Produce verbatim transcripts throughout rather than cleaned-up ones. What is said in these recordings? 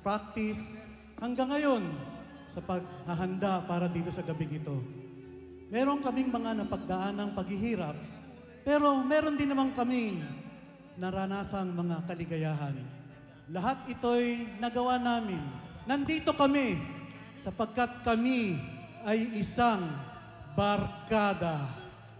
practice, hanggang ngayon, sa paghahanda para dito sa gabing ito. Meron kaming mga napagdaanang paghihirap, pero meron din naman kaming naranasang mga kaligayahan. Lahat ito'y nagawa namin. Nandito kami sapagkat kami ay isang barkada.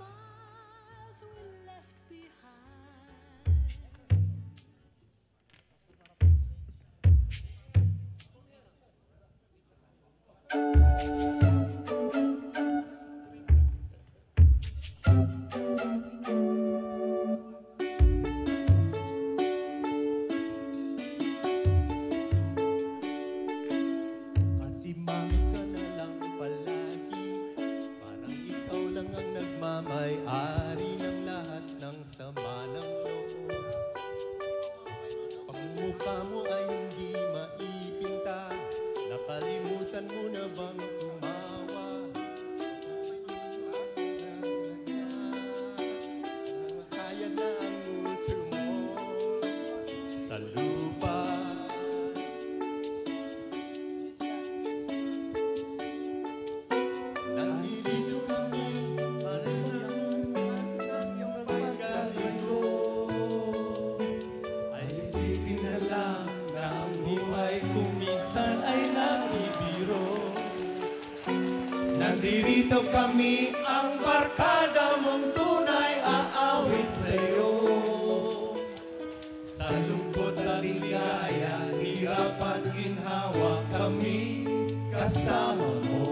May-ari ng lahat ng sama ng loob. Pagmumukha mo ay hindi maipinta. Nakalimutan mo na bang tumawa? Kaya na ang uso mo sa lupa. Nandito kami Nandito kami ang barkada mong tunay aawit sa'yo. Sa lungkot at ligaya, hirap at ginhawa kami kasama mo.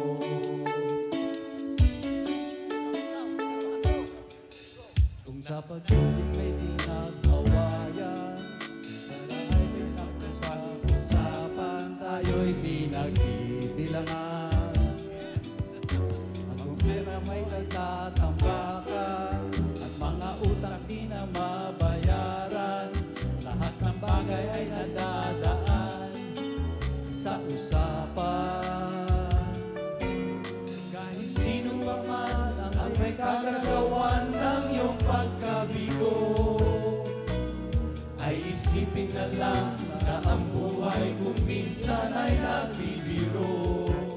Kung sa pag-ibig may ginagawa yan, para ay may napag-usapan, tayo'y di nagbibilangan. May nagtatambakan at mga utang di na mabayaran. Lahat ng bagay ay nadadaan sa usapan. Kahit sino pa man ang may kagagawan ng iyong pagkabigo, ay isipin na lang na ang buhay kung minsan ay nagbibiro.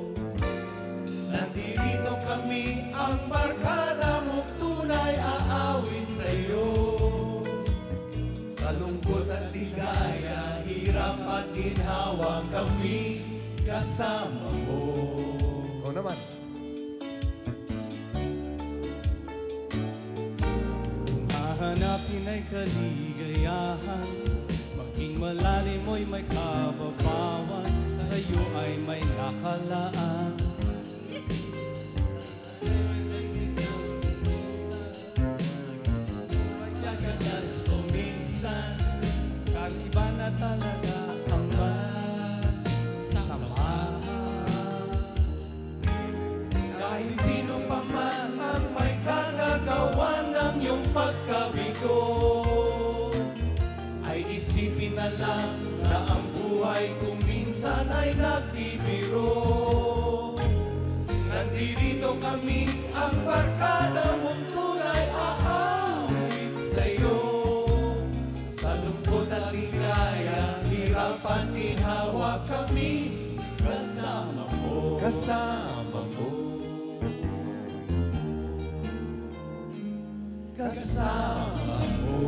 Nandito kami, ang barkada mong tunay aawit sa'yo. Sa lungkot at ligaya, hirap at ginhawa kami kasama mo. Oo naman. Kung hahanapin ay kaligayahan, maging malalim mo'y may kababawan, sa'yo ay may nakalaan. Iba na talaga ang samahan. Kahit sino pa man ang may kagagawan ng iyong pagkabigo, ay isipin na lang na ang buhay kung minsan ay nagbibiro. Nandito kami, ang barkada mong tunay aawit sa'yo. Sa lungkot at ligaya, hirap at ginhawa kami kasama mo. Kasama mo. Kasama mo.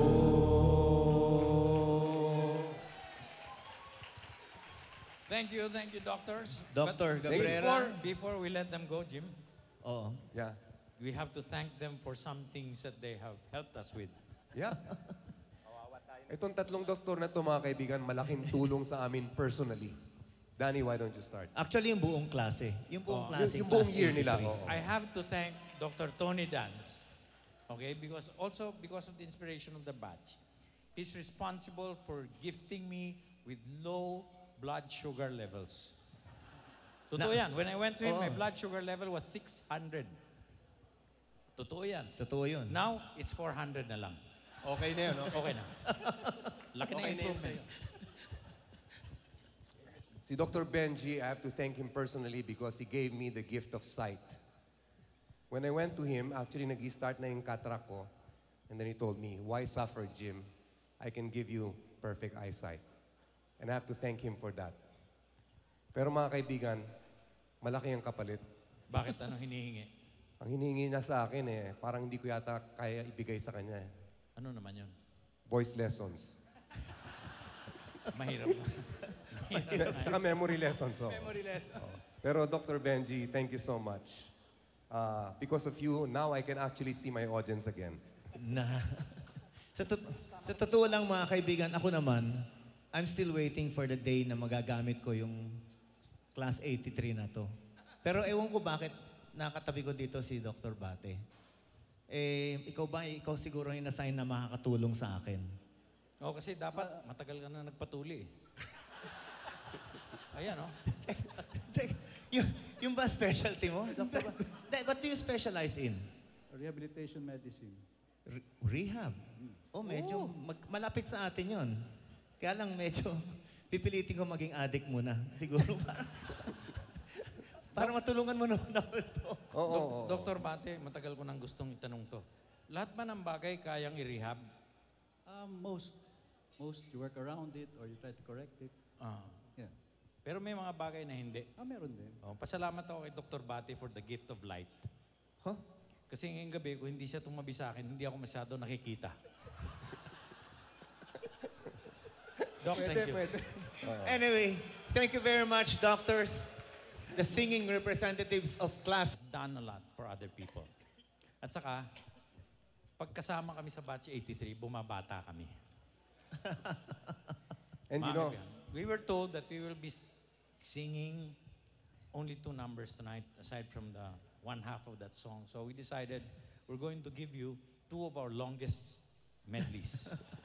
Thank you, thank you, doctors. Doctor But Cabrera. Before, before we let them go, Jim, Oo. Yeah. we have to thank them for some things that they have helped us with. Yeah. Itong tatlong doktor na ito, mga kaibigan, malaking tulong sa amin personally. Danny, why don't you start? Actually, yung buong klase. Yung buong Oh. klase. Yung, yung buong class year nila. eighty-three. Oo. I have to thank Doctor Tony Dance, okay, because also because of the inspiration of the batch. He's responsible for gifting me with low blood sugar levels. Totoo Na- yan. When I went to him, Oo. my blood sugar level was six hundred. Totoo yan. Totoo yun. Now, it's four hundred na lang. Okay na yun, okay. Okay na. Laki na Okay na yun improvement. sa'yo. Si Doctor Benji, I have to thank him personally because he gave me the gift of sight. When I went to him, actually nag-start na yung cataract ko, and then he told me, why suffer, Jim? I can give you perfect eyesight. And I have to thank him for that. Pero mga kaibigan, malaki ang kapalit. Bakit ano hinihingi? Ang hinihingi niya sa akin eh, parang hindi ko yata kaya ibigay sa kanya eh. Ano naman yun? Voice lessons. Mahirap na. Mahirap na. Tsaka memory lessons. Oh. Memory lesson. Pero Doctor Benji, thank you so much. Uh, because of you, now I can actually see my audience again. Na. sa, tot- sa totoo lang mga kaibigan, ako naman, I'm still waiting for the day na magagamit ko yung Class eighty-three na to. Pero ewan ko bakit nakatabi ko dito si Doctor Bate. Eh, ikaw ba, ikaw siguro yung na-assign na makakatulong sa akin? O kasi dapat matagal ka na nagpatuli. Ayan, oh. yung, yung ba specialty mo, Doctor Bate? What do you specialize in? Rehabilitation medicine. Re- rehab? Oh, medyo mag- malapit sa atin yon. Kaya lang medyo pipilitin ko maging addict muna. Siguro para, para matulungan mo naman ako ito. Oo, oo, Dok- oo. Doktor Bate, matagal ko nang gustong itanong to. Lahat ba ng bagay kayang i-rehab? Um, most, most you work around it or you try to correct it. Ah. Yeah. Pero may mga bagay na hindi. Ah, meron din. Oh, pasalamat ako kay Doktor Bate for the gift of light. Huh? Kasi ngayong gabi, kung hindi siya tumabi sa akin, hindi ako masyado nakikita. Doc, thank you. Anyway, thank you very much, doctors. The singing representatives of class. Has done a lot for other people. At saka, pagkasama kami sa batch eighty-three, bumabata kami. And you Mga know, kaibigan, we were told that we will be s- singing only two numbers tonight, aside from the one half of that song. So we decided we're going to give you two of our longest medleys.